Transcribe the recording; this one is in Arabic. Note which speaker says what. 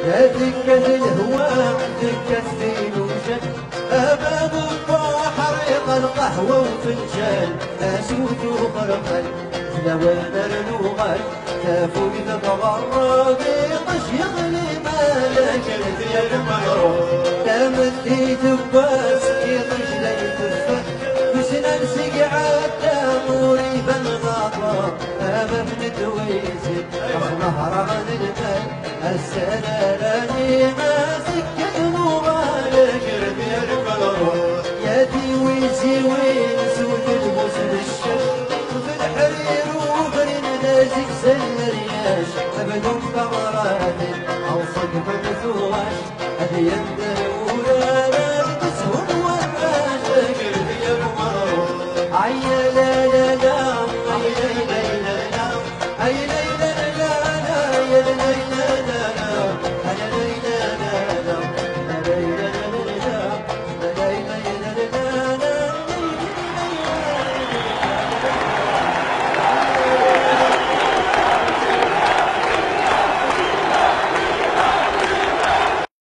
Speaker 1: دكة الهواء دكة الوجه أباب البحر القهوة وفنجان أسود وغرقل لوان النغال تافوق تتغرب طش يغلي مالك الديال المغرور تمدي تباس يطش ليت الفك وسنان سقعات تاموري بالغطاء أمام ندويزي أخنهر عن المال السلالاني ماسك المغالك الديال المغرور يدي ويزي وين سود الموسم الشش في الحرير وبرين نازك زي الرياش أبدون بمرات أو صدق بثواش هذي يندر ولا تسهل وراش لك الديال المغرور